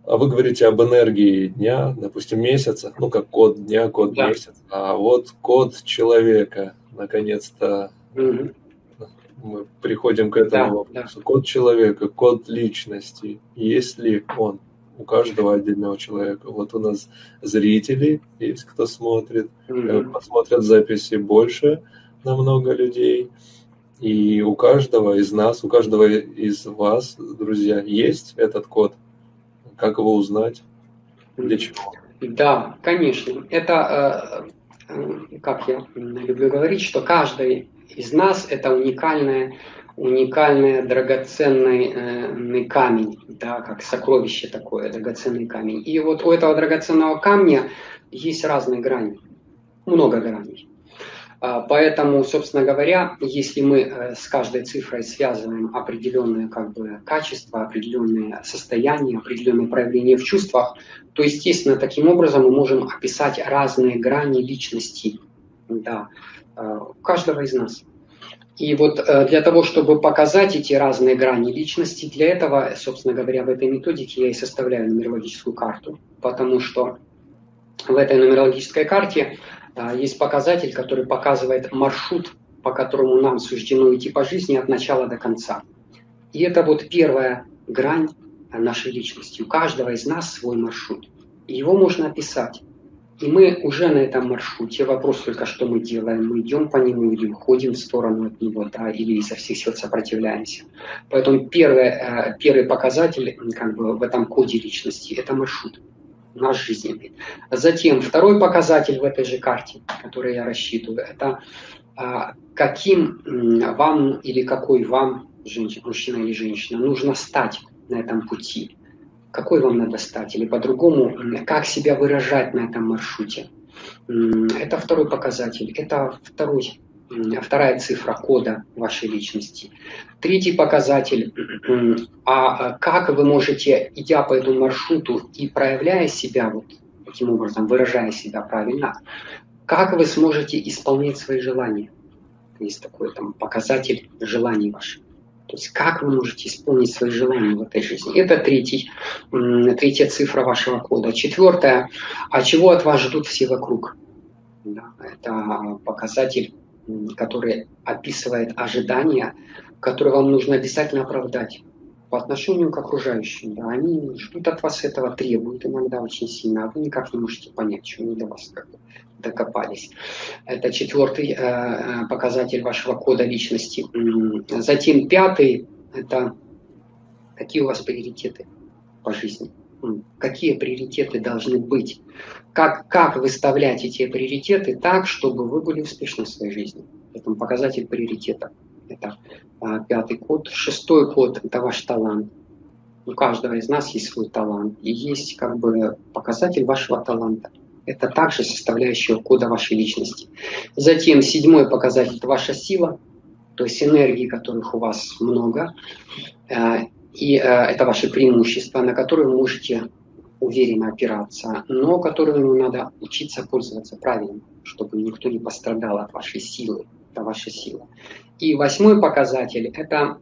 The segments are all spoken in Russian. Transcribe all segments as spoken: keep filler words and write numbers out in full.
А вы говорите об энергии дня, допустим, месяца, ну, как код дня, код Да. месяца. А вот код человека, наконец-то, Мгм. мы приходим к этому Да, да. вопросу. Код человека, код личности. Есть ли он у каждого отдельного человека? Вот у нас зрители есть, кто смотрит, э, Мгм. посмотрят записи больше намного людей. И у каждого из нас, у каждого из вас, друзья, есть этот код. Как его узнать? Для Мгм. чего? Да, конечно. Это, э, э, как я люблю говорить, что каждый из нас это уникальное, уникальный драгоценный э, камень, да, как сокровище такое, драгоценный камень. И вот у этого драгоценного камня есть разные грани, много граней. А, Поэтому, собственно говоря, если мы э, с каждой цифрой связываем определенные как бы, качества, определенные состояния, определенные проявления в чувствах, то, естественно, таким образом мы можем описать разные грани личности, да, э, у каждого из нас. И вот э, для того, чтобы показать эти разные грани личности, для этого, собственно говоря, в этой методике я и составляю нумерологическую карту, потому что в этой нумерологической карте а, есть показатель, который показывает маршрут, по которому нам суждено идти по жизни от начала до конца. И это вот первая грань нашей личности. У каждого из нас свой маршрут. И его можно описать. И мы уже на этом маршруте. Вопрос только, что мы делаем. Мы идем по нему или уходим в сторону от него, да, или изо всех сил сопротивляемся. Поэтому первый, первый показатель как бы, в этом коде личности – это маршрут наш жизненный. Затем второй показатель в этой же карте, который я рассчитываю, это а, каким вам или какой вам, женщина, мужчина или женщина, нужно стать на этом пути. Какой вам надо стать? Или по-другому, как себя выражать на этом маршруте. Это второй показатель. Это второй, вторая цифра кода вашей личности. Третий показатель. А как вы можете, идя по этому маршруту и проявляя себя вот таким образом, выражая себя правильно, как вы сможете исполнять свои желания? Есть такой там показатель желаний ваших. То есть как вы можете исполнить свои желания в этой жизни. Это третий, третья цифра вашего кода. Четвертая. А чего от вас ждут все вокруг? Да, это показатель, который описывает ожидания, которые вам нужно обязательно оправдать по отношению к окружающим. Да, они ждут от вас этого, требуют иногда очень сильно, а вы никак не можете понять, чего они до вас как бы докопались. Это четвертый э, показатель вашего кода личности. Затем пятый – это какие у вас приоритеты по жизни. Какие приоритеты должны быть? Как, как выставлять эти приоритеты так, чтобы вы были успешны в своей жизни? Это показатель приоритета. Это а, пятый код. Шестой код – это ваш талант. У каждого из нас есть свой талант. И есть как бы показатель вашего таланта. Это также составляющая кода вашей личности. Затем седьмой показатель – это ваша сила. То есть энергии, которых у вас много. И это ваши преимущества, на которые вы можете уверенно опираться, но которыми надо учиться пользоваться правильно, чтобы никто не пострадал от вашей силы. Это ваша сила. И восьмой показатель – это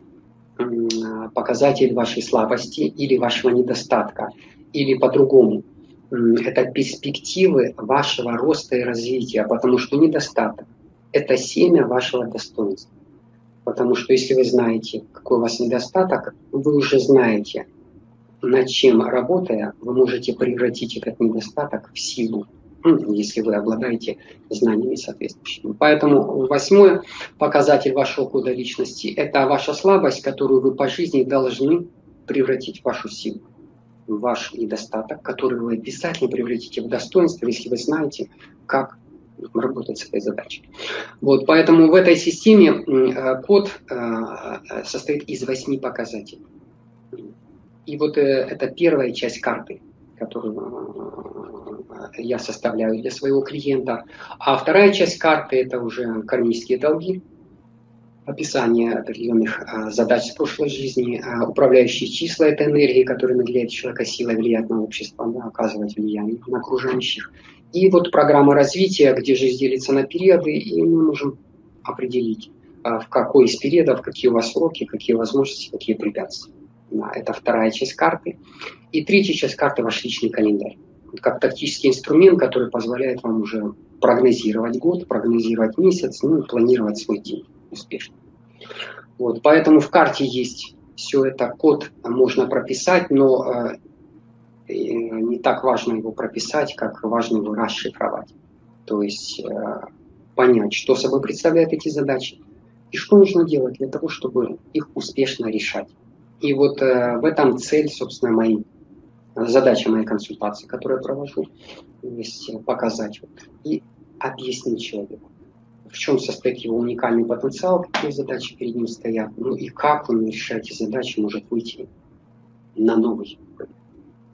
показатель вашей слабости или вашего недостатка, или по-другому. Это перспективы вашего роста и развития, потому что недостаток – это семя вашего достоинства. Потому что если вы знаете, какой у вас недостаток, вы уже знаете, над чем работая, вы можете превратить этот недостаток в силу, если вы обладаете знаниями соответствующими. Поэтому восьмой показатель вашего кода личности – это ваша слабость, которую вы по жизни должны превратить в вашу силу, в ваш недостаток, который вы обязательно превратите в достоинство, если вы знаете, как работать с этой задачей. Вот, поэтому в этой системе код состоит из восьми показателей. И вот это первая часть карты, которую я составляю для своего клиента. А вторая часть карты – это уже кармические долги, описание определенных задач с прошлой жизни, управляющие числа – это энергии, которые наделяют человека силой влиять на общество, да, оказывать влияние на окружающих. И вот программа развития, где жизнь делится на периоды, и мы можем определить, в какой из периодов, какие у вас сроки, какие возможности, какие препятствия. Это вторая часть карты. И третья часть карты – ваш личный календарь. Как тактический инструмент, который позволяет вам уже прогнозировать год, прогнозировать месяц, ну и планировать свой день успешно. Вот, поэтому в карте есть все это, код можно прописать, но э, не так важно его прописать, как важно его расшифровать. То есть э, понять, что собой представляют эти задачи и что нужно делать для того, чтобы их успешно решать. И вот э, в этом цель, собственно, моей задача моей консультации, которую я провожу, то есть показать вот, и объяснить человеку, в чем состоит его уникальный потенциал, какие задачи перед ним стоят, ну и как он, решая эти задачи, может выйти на новый уровень.